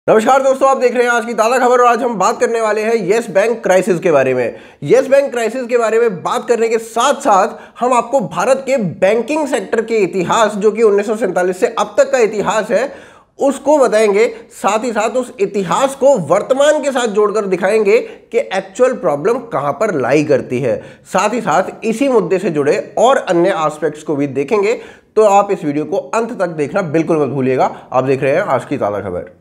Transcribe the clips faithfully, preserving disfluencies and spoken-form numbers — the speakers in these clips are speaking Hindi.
नमस्कार दोस्तों, आप देख रहे हैं आज की ताज़ा खबर और आज हम बात करने वाले हैं येस बैंक क्राइसिस के बारे में। येस बैंक क्राइसिस के बारे में बात करने के साथ साथ हम आपको भारत के बैंकिंग सेक्टर के इतिहास, जो कि उन्नीस सौ सैंतालीस से अब तक का इतिहास है, उसको बताएंगे। साथ ही साथ उस इतिहास को वर्तमान के साथ जोड़कर दिखाएंगे कि एक्चुअल प्रॉब्लम कहां पर लाई करती है। साथ ही साथ इसी मुद्दे से जुड़े और अन्य एस्पेक्ट्स को भी देखेंगे। तो आप इस वीडियो को अंत तक देखना बिल्कुल मत भूलिएगा। आप देख रहे हैं आज की ताज़ा खबर।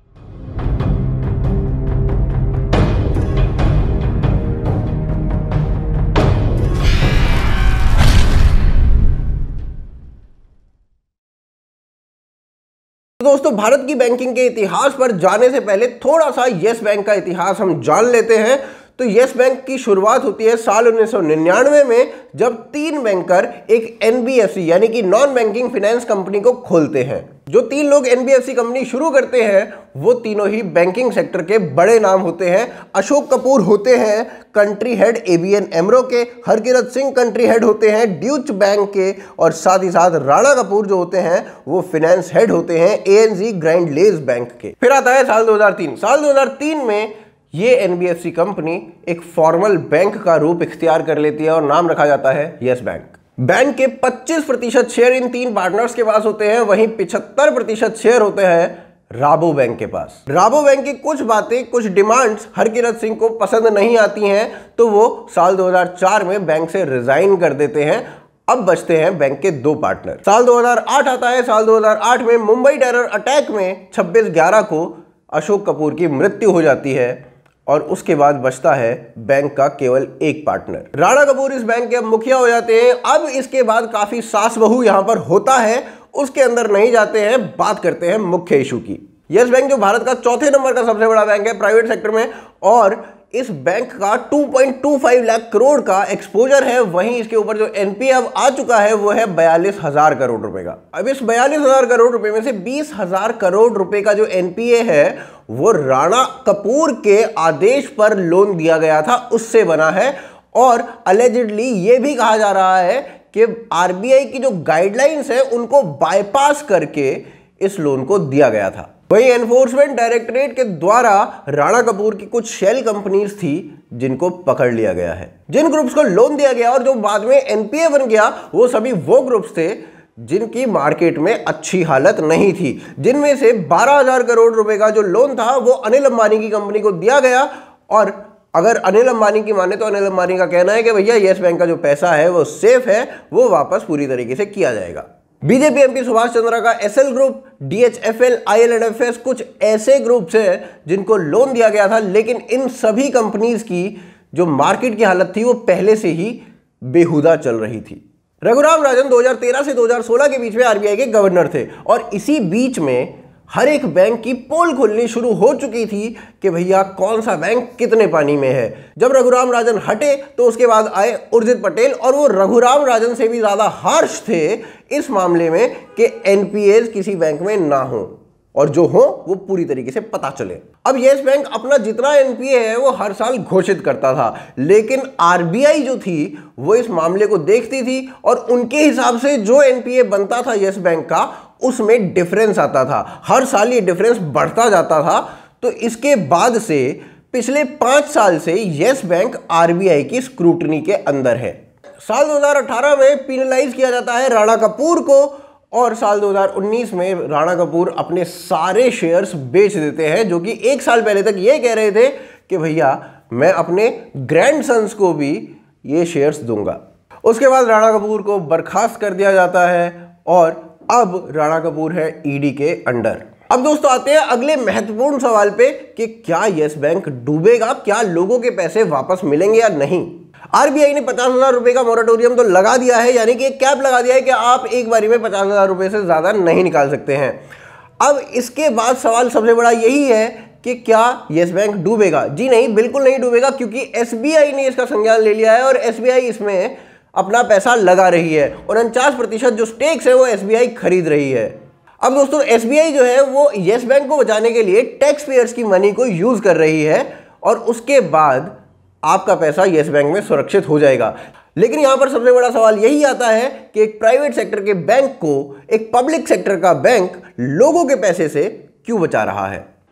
दोस्तों, भारत की बैंकिंग के इतिहास पर जाने से पहले थोड़ा सा येस बैंक का इतिहास हम जान लेते हैं। तो येस बैंक की शुरुआत होती है साल उन्नीस सौ निन्यानवे में, जब तीन बैंकर एक एन बी एफ सी यानी कि नॉन बैंकिंग फाइनेंस कंपनी को खोलते हैं। जो तीन लोग N B F C company शुरू करते हैं वो तीनों ही बैंकिंग सेक्टर के बड़े नाम होते हैं। अशोक कपूर होते हैं country head A B N AMRO के, हरकिरत सिंह कंट्री हेड होते हैं ड्यूच बैंक के, और साथ ही साथ राणा कपूर जो होते हैं वो फाइनेंस हेड होते हैं A N Z Grindlays bank के। फिर आता है साल दो हज़ार तीन। साल दो हज़ार तीन में ये N B F C company एक फॉर्मल बैंक का रूप इख्तियार कर लेती है और नाम रखा जाता है येस बैंक। बैंक के पच्चीस प्रतिशत शेयर इन तीन पार्टनर्स के पास होते हैं, वहीं पचहत्तर प्रतिशत शेयर होते हैं राबो बैंक के पास। राबो बैंक की कुछ बातें, कुछ डिमांड्स हरकिरत सिंह को पसंद नहीं आती हैं, तो वो साल दो हज़ार चार में बैंक से रिजाइन कर देते हैं। अब बचते हैं बैंक के दो पार्टनर। साल दो हज़ार आठ आता है। साल दो हज़ार आठ में मुंबई टेरर अटैक में छब्बीस ग्यारह को अशोक कपूर की मृत्यु हो जाती है और उसके बाद बचता है बैंक का केवल एक पार्टनर। राणा कपूर इस बैंक के अब मुखिया हो जाते हैं। अब इसके बाद काफी सास बहू यहां पर होता है, उसके अंदर नहीं जाते हैं, बात करते हैं मुख्य इशू की। येस बैंक जो भारत का चौथे नंबर का सबसे बड़ा बैंक है प्राइवेट सेक्टर में, और इस बैंक का दो पॉइंट दो पाँच लाख करोड़ का एक्सपोजर है। वहीं इसके ऊपर जो एन पी ए अब आ चुका है वो है बयालीस हजार करोड़ रुपए का। अब इस बयालीस हजार करोड़ रुपए में से बीस हजार करोड़ रुपए का जो एन पी ए है वो राणा कपूर के आदेश पर लोन दिया गया था, उससे बना है। और अलेजिडली ये भी कहा जा रहा है कि आर बी आई की जो गाइडलाइंस है उनको बाईपास करके इस लोन को दिया गया था। वहीं एनफोर्समेंट डायरेक्टरेट के द्वारा राणा कपूर की कुछ शेल कंपनीज थी जिनको पकड़ लिया गया है। जिन ग्रुप्स को लोन दिया गया और जो बाद में एन पी ए बन गया, वो सभी वो ग्रुप्स थे जिनकी मार्केट में अच्छी हालत नहीं थी। जिनमें से बारह हजार करोड़ रुपए का जो लोन था वो अनिल अंबानी की कंपनी को दिया गया। और अगर अनिल अंबानी की माने तो अनिल अंबानी का कहना है कि भैया येस बैंक का जो पैसा है वो सेफ है, वो वापस पूरी तरीके से किया जाएगा। BJP M P Subhash Chandra का Essel group, D H F L, I L and F S कुछ ऐसे ग्रुप्स हैं जिनको लोन दिया गया था। लेकिन इन सभी कंपनीज की जो मार्केट की हालत थी वो पहले से ही बेहुदा चल रही थी। रघुराम राजन दो हज़ार तेरह से दो हज़ार सोलह के बीच में आर बी आई के गवर्नर थे, और इसी बीच में हर एक बैंक की पोल खुलनी शुरू हो चुकी थी कि भैया कौन सा बैंक कितने पानी में है। जब रघुराम राजन हटे तो उसके बाद आए उर्जित पटेल, और वो रघुराम राजन से भी ज्यादा हार्श थे इस मामले में कि एन पी एज किसी बैंक में ना हो, और जो हो वो पूरी तरीके से पता चले। अब येस बैंक अपना जितना एन पी ए है वो हर साल घोषित करता था, लेकिन आर बी आई जो थी वो इस मामले को देखती थी और उनके हिसाब से जो एन पी ए बनता था येस बैंक का उसमें डिफरेंस आता था। हर साल ये डिफरेंस बढ़ता जाता था। तो इसके बाद से पिछले पांच साल से Yes Bank R B I की स्क्रूटनी के अंदर है। साल दो हज़ार अठारह में पिनलाइज किया जाता है राणा कपूर को, और साल दो हज़ार उन्नीस में राणा कपूर अपने सारे शेयर्स बेच देते हैं, जो कि एक साल पहले तक ये कह रहे थे कि भैया मैं अपने ग्रैंडसन्स को भी ये शेयर्स दूंगा। उसके बाद राणा कपूर को बर्खास्त कर दिया जाता है और अब राणा कपूर है ई डी के अंडर। अब दोस्तों आते हैं अगले महत्वपूर्ण सवाल पे कि क्या येस बैंक डूबेगा, क्या लोगों के पैसे वापस मिलेंगे या नहीं। आर बी आई ने पचास हजार रुपए का मोरेटोरियम तो लगा दिया है, यानी कि एक कैप लगा दिया है कि आप एक बारी में पचास हजार रुपए से ज्यादा नहीं निकाल सकते हैं। अब इसके बाद सवाल सबसे बड़ा यही है कि क्या येस बैंक डूबेगा। जी नहीं, बिल्कुल नहीं डूबेगा, क्योंकि एस बी आई ने इसका संज्ञान ले लिया है और एस बी आई इसमें अपना पैसा लगा रही है, और उनचास प्रतिशत जो स्टेक्स है वो एस बी आई खरीद रही है। अब दोस्तों एस बी आई जो है वो येस बैंक को बचाने के लिए टैक्स पेयर्स की मनी को यूज कर रही है, और उसके बाद आपका पैसा येस बैंक में सुरक्षित हो जाएगा। लेकिन यहां पर सबसे बड़ा सवाल यही आता है कि एक प्राइवेट सेक्टर के बैंक को एक पब्लिक सेक्टर का बैंक लोगों के पैसे से क्यों बचा रहा है।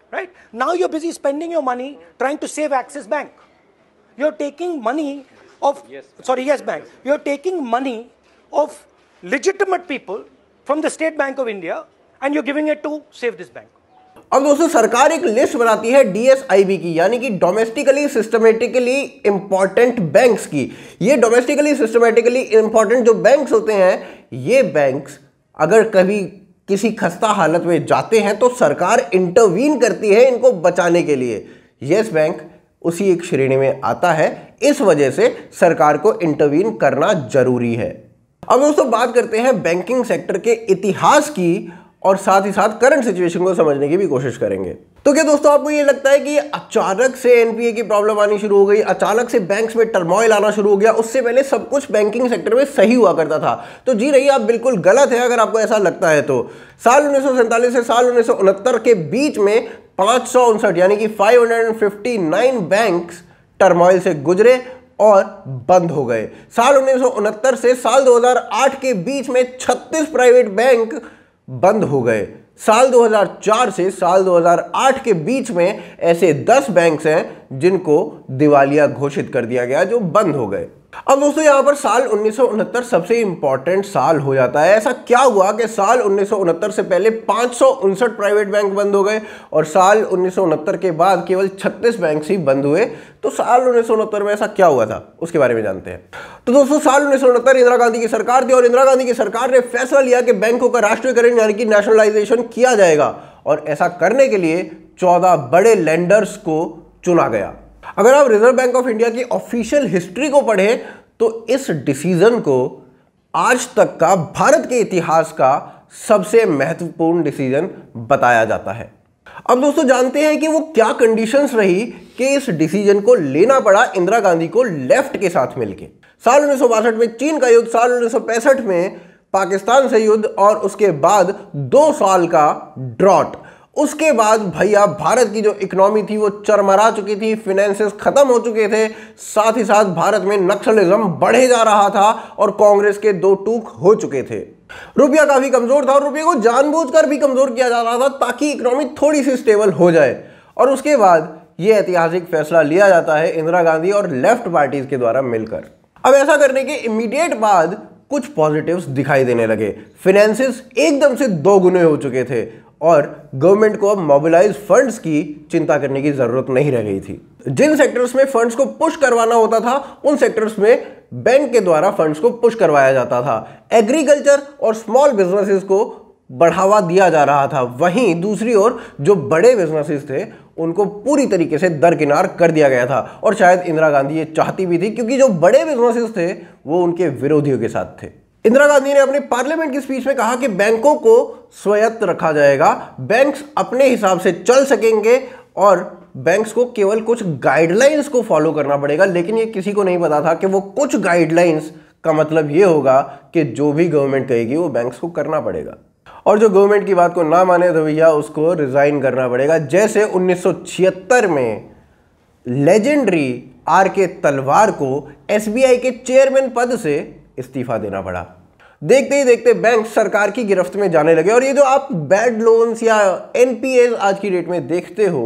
right? Now you're busy spending your money trying to save Axis Bank. You're taking money of, yes, sorry, Yes Bank. You're taking money of legitimate people from the State Bank of India and you're giving it to save this bank. अब दोस्तों सरकार एक लिस्ट बनाती है डी एस आई बी की, यानी कि डोमेस्टिकली सिस्टमेटिकली इंपॉर्टेंट बैंक्स की। ये डोमेस्टिकली सिस्टमेटिकली इंपॉर्टेंट जो बैंक्स होते हैं, ये बैंक्स अगर कभी किसी खस्ता हालत में जाते हैं तो सरकार इंटरवीन करती है इनको बचाने के लिए। यस बैंक उसी एक श्रेणी में आता है, इस वजह से सरकार को इंटरवीन करना जरूरी है। अब दोस्तों बात करते हैं बैंकिंग सेक्टर के इतिहास की और साथ ही साथ करंट सिचुएशन को समझने की भी कोशिश करेंगे। तो क्या दोस्तों आपको ये लगता है कि अचानक से एन पी ए की प्रॉब्लम आनी शुरू हो गई, अचानक से बैंक्स में टर्मोइल आना शुरू हो गया, उससे पहले सब कुछ बैंकिंग सेक्टर में सही हुआ करता था? तो जी रही आप बिल्कुल गलत है अगर आपको ऐसा लगता है तो। साल उन्नीस सौ सैंतालीस से साल उन्नीस सौ उनहत्तर के बीच में पाँच सौ उनसठ यानी कि पाँच सौ उनसठ बैंक्स टर्मोइल से गुजरे और बंद हो गए। साल उन्नीस सौ उनहत्तर से साल दो हज़ार आठ के बीच में छत्तीस प्राइवेट बैंक बंद हो गए। साल दो हज़ार चार से साल दो हज़ार आठ के बीच में ऐसे दस बैंक्स हैं जिनको दिवालिया घोषित कर दिया गया, जो बंद हो गए। अब दोस्तों यहां पर साल उन्नीस सौ उनहत्तर सबसे इंपॉर्टेंट साल हो जाता है। ऐसा क्या हुआ कि साल उन्नीस सौ उनहत्तर से पहले पाँच सौ उनसठ प्राइवेट बैंक बंद हो गए और साल उन्नीस सौ उनहत्तर के बाद केवल छत्तीस बैंक ही बंद हुए? तो साल उन्नीस सौ उनहत्तर में ऐसा क्या हुआ था उसके बारे में जानते हैं। तो दोस्तों साल उन्नीस सौ उनहत्तर इंदिरा गांधी की सरकार थी और इंदिरा गांधी की सरकार ने फैसला लिया कि बैंकों का राष्ट्रीयकरण यानी कि नेशनलाइजेशन किया जाएगा, और ऐसा करने के लिए चौदह बड़े लेंडर्स को चुना गया। अगर आप रिजर्व बैंक ऑफ इंडिया की ऑफिशियल हिस्ट्री को पढ़ें तो इस डिसीजन को आज तक का भारत के इतिहास का सबसे महत्वपूर्ण डिसीजन बताया जाता है। अब दोस्तों जानते हैं कि वो क्या कंडीशंस रही कि इस डिसीजन को लेना पड़ा इंदिरा गांधी को लेफ्ट के साथ मिलकर। साल उन्नीस सौ बासठ में चीन का युद्ध, साल उन्नीस सौ पैंसठ में पाकिस्तान से युद्ध और उसके बाद दो साल का ड्रॉट। उसके बाद भैया भारत की जो इकोनॉमी थी वो चरमरा चुकी थी, फिनेंसेस खत्म हो चुके थे, साथ ही साथ भारत में नक्सलिज्म बढ़े जा रहा था और कांग्रेस के दो टूक हो चुके थे। रुपया काफी कमजोर था और रुपये को जानबूझकर भी कमजोर किया जा रहा था ताकि इकोनॉमी थोड़ी सी स्टेबल हो जाए। और उसके बाद ये ऐतिहासिक फैसला लिया जाता है इंदिरा गांधी और लेफ्ट पार्टीज के द्वारा मिलकर। अब ऐसा करने के इमीडिएट बाद कुछ पॉजिटिव्स दिखाई देने लगे। फिनेंसेस एकदम से दो गुने हो चुके थे और गवर्नमेंट को अब मोबिलाइज फंड्स की चिंता करने की जरूरत नहीं रह गई थी। जिन सेक्टर्स में फंड्स को पुश करवाना होता था उन सेक्टर्स में बैंक के द्वारा फंड्स को पुश करवाया जाता था। एग्रीकल्चर और स्मॉल बिजनेसेस को बढ़ावा दिया जा रहा था। वहीं दूसरी ओर जो बड़े बिजनेसेस थे उनको पूरी तरीके से दरकिनार कर दिया गया था और शायद इंदिरा गांधी ये चाहती भी थी, क्योंकि जो बड़े बिजनेसेस थे वो उनके विरोधियों के साथ थे। इंदिरा गांधी ने अपने पार्लियामेंट की स्पीच में कहा कि बैंकों को स्वायत्त रखा जाएगा, बैंक्स अपने हिसाब से चल सकेंगे और बैंक्स को केवल कुछ गाइडलाइंस को फॉलो करना पड़ेगा। लेकिन ये किसी को नहीं पता था कि वो कुछ गाइडलाइंस का मतलब ये होगा कि जो भी गवर्नमेंट कहेगी वो बैंक्स को करना पड़ेगा, और जो गवर्नमेंट की बात को ना माने तो भैया उसको रिजाइन करना पड़ेगा। जैसे उन्नीस सौ छिहत्तर में लेजेंडरी आर के तलवार को एस बी आई के चेयरमैन पद से इस्तीफा देना पड़ा। देखते ही देखते बैंक सरकार की गिरफ्त में जाने लगे और ये जो आप बैड लोन्स या एन पी एस आज की डेट में देखते हो,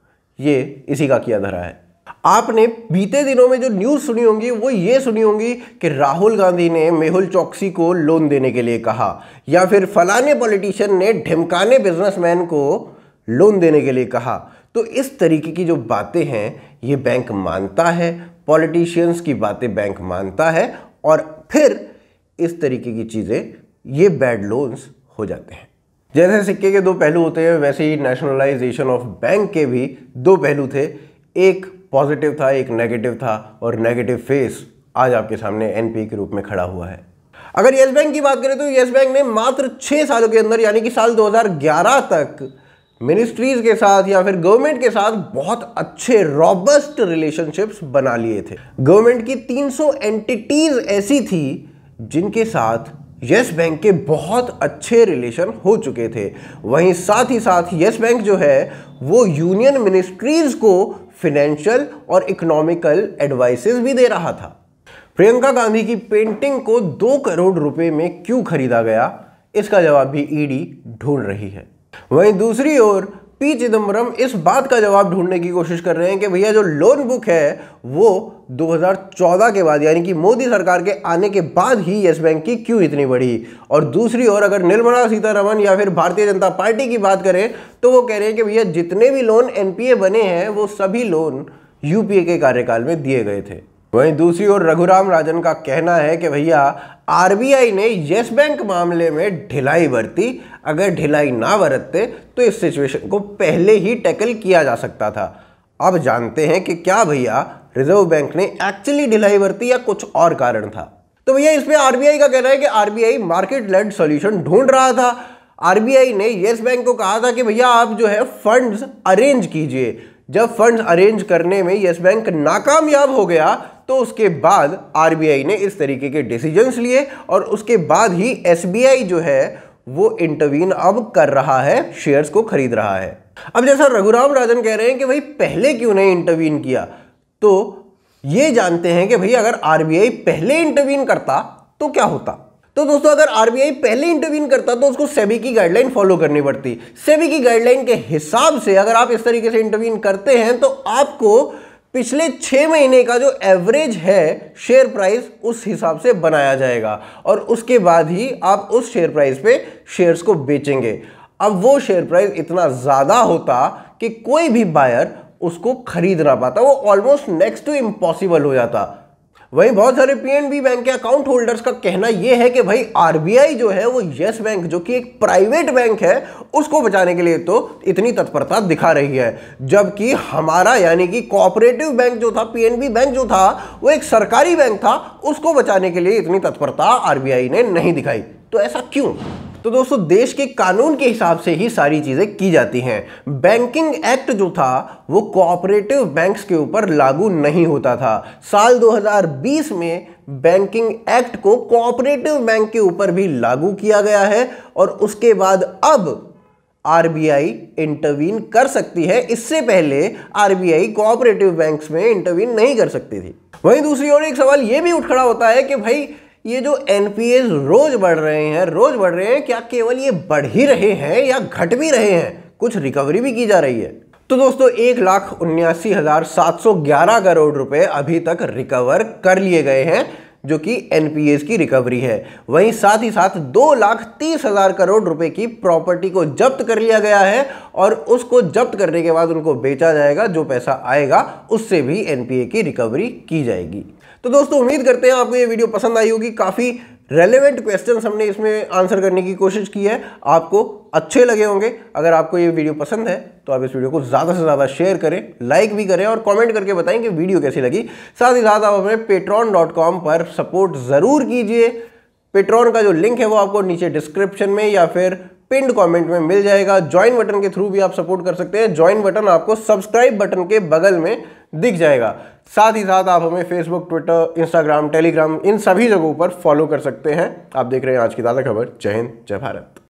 ये इसी का किया धरा है। आपने बीते दिनों में जो न्यूज़ सुनी होंगी वो ये सुनी होंगी कि राहुल गांधी ने मेहुल चोकसी को लोन देने के लिए कहा, या फिर फलाने पॉलिटिशियन ने ढिमकाने बिजनेसमैन को लोन देने के लिए कहा। तो इस तरीके की जो बातें हैं ये बैंक मानता है, पॉलिटिशियंस की बातें बैंक मानता है, और फिर इस तरीके की चीज़ें ये बैड लोन्स हो जाते हैं। जैसे सिक्के के दो पहलू होते हैं वैसे ही नेशनलाइजेशन ऑफ बैंक के भी दो पहलू थे, एक पॉजिटिव था एक नेगेटिव था, और नेगेटिव फेस आज आपके सामने एन पी ए के रूप में खड़ा हुआ है। अगर येस बैंक की बात करें तो येस बैंक ने मात्र छः सालों के अंदर यानी कि साल दो हज़ार ग्यारह तक मिनिस्ट्रीज के साथ या फिर गवर्नमेंट के साथ बहुत अच्छे रॉबस्ट रिलेशनशिप्स बना लिए थे। गवर्नमेंट की तीन सौ एंटिटीज ऐसी थी जिनके साथ येस बैंक के बहुत अच्छे रिलेशन हो चुके थे। वहीं साथ ही साथ येस बैंक जो है वो यूनियन मिनिस्ट्रीज को फाइनेंशियल और इकोनॉमिकल एडवाइसेस भी दे रहा था। प्रियंका गांधी की पेंटिंग को दो करोड़ रुपए में क्यों खरीदा गया, इसका जवाब भी ईडी ढूंढ रही है। वहीं दूसरी ओर पी चिदम्बरम इस बात का जवाब ढूंढने की कोशिश कर रहे हैं कि भैया जो लोन बुक है वो दो हज़ार चौदह के बाद यानी कि मोदी सरकार के आने के बाद ही यस बैंक की क्यों इतनी बढ़ी। और दूसरी ओर अगर निर्मला सीतारमण या फिर भारतीय जनता पार्टी की बात करें तो वो कह रहे हैं कि भैया जितने भी लोन एनपीए बने हैं वो सभी लोन यूपीए के कार्यकाल में दिए गए थे। वहीं दूसरी ओर रघुराम राजन का कहना है कि भैया आरबीआई ने यस बैंक मामले में ढिलाई बरती, अगर ढिलाई ना बरतते तो इस सिचुएशन को पहले ही टैकल किया जा सकता था। अब जानते हैं कि क्या भैया रिजर्व बैंक ने एक्चुअली ढिलाई बरती या कुछ और कारण था। तो भैया इसमें आरबीआई का कहना है कि आरबीआई मार्केट लेड सॉल्यूशन ढूंढ रहा था। आरबीआई ने यस बैंक को कहा था कि भैया आप जो है फंड्स अरेंज कीजिए। जब फंड्स अरेंज करने में यस बैंक नाकामयाब हो गया तो उसके बाद आरबीआई ने इस तरीके के डिसीजंस लिए और उसके बाद ही एसबीआई जो है वो इंटरवीन अब कर रहा है, शेयर्स को खरीद रहा है। अब जैसा रघुराम राजन कह रहे हैं कि भाई पहले क्यों नहीं इंटरवीन किया, तो ये जानते हैं कि भाई अगर आरबीआई पहले इंटरवीन करता तो क्या होता। तो दोस्तों अगर आरबीआई पहले इंटरवीन करता तो उसको सेबी की गाइडलाइन फॉलो करनी पड़ती। सेबी की गाइडलाइन के हिसाब से अगर आप इस तरीके से इंटरवीन करते हैं तो आपको पिछले छह महीने का जो एवरेज है शेयर प्राइस उस हिसाब से बनाया जाएगा और उसके बाद ही आप उस शेयर प्राइस पे शेयर्स को बेचेंगे। अब वो शेयर प्राइस इतना ज्यादा होता कि कोई भी बायर उसको खरीद ना पाता, वो ऑलमोस्ट नेक्स्ट टू इम्पॉसिबल हो जाता। वहीं बहुत सारे पीएनबी बैंक के अकाउंट होल्डर्स का कहना यह है कि भाई आरबीआई जो है वो यस बैंक जो कि एक प्राइवेट बैंक है उसको बचाने के लिए तो इतनी तत्परता दिखा रही है, जबकि हमारा यानी कि कोऑपरेटिव बैंक जो था, पीएनबी बैंक जो था वो एक सरकारी बैंक था, उसको बचाने के लिए इतनी तत्परता आरबीआई ने नहीं दिखाई। तो ऐसा क्यों? तो दोस्तों देश के कानून के हिसाब से ही सारी चीजें की जाती हैं। बैंकिंग एक्ट जो था वो कोऑपरेटिव बैंक्स के ऊपर लागू नहीं होता था। साल दो हज़ार बीस में बैंकिंग एक्ट को कोऑपरेटिव बैंक के ऊपर भी लागू किया गया है और उसके बाद अब आरबीआई इंटरवीन कर सकती है। इससे पहले आरबीआई कोऑपरेटिव बैंक्स में इंटरवीन नहीं कर सकती थी। वहीं दूसरी ओर एक सवाल यह भी उठ खड़ा होता है कि भाई ये जो एनपीएस रोज बढ़ रहे हैं रोज बढ़ रहे हैं क्या केवल ये बढ़ ही रहे हैं या घट भी रहे हैं, कुछ रिकवरी भी की जा रही है? तो दोस्तों एक लाख उन्यासी हजार सात सौ ग्यारह करोड़ रुपए अभी तक रिकवर कर लिए गए हैं जो कि एनपीएस की रिकवरी है। वहीं साथ ही साथ दो लाख तीस हजार करोड़ रुपए की प्रॉपर्टी को जब्त कर लिया गया है और उसको जब्त करने के बाद उनको बेचा जाएगा, जो पैसा आएगा उससे भी एनपीए की रिकवरी की जाएगी। तो दोस्तों उम्मीद करते हैं आपको ये वीडियो पसंद आई होगी। काफ़ी रेलेवेंट क्वेश्चंस हमने इसमें आंसर करने की कोशिश की है, आपको अच्छे लगे होंगे। अगर आपको ये वीडियो पसंद है तो आप इस वीडियो को ज़्यादा से ज़्यादा शेयर करें, लाइक भी करें और कमेंट करके बताएं कि वीडियो कैसी लगी। साथ ही साथ आप हमें पेट्रॉन डॉट कॉम पर सपोर्ट ज़रूर कीजिए। पेट्रॉन का जो लिंक है वो आपको नीचे डिस्क्रिप्शन में या फिर पिंड कमेंट में मिल जाएगा। ज्वाइन बटन के थ्रू भी आप सपोर्ट कर सकते हैं। ज्वाइन बटन आपको सब्सक्राइब बटन के बगल में दिख जाएगा। साथ ही साथ आप हमें फेसबुक, ट्विटर, इंस्टाग्राम, टेलीग्राम इन सभी जगहों पर फॉलो कर सकते हैं। आप देख रहे हैं आज की ताज़ा खबर। जय हिंद, जय भारत।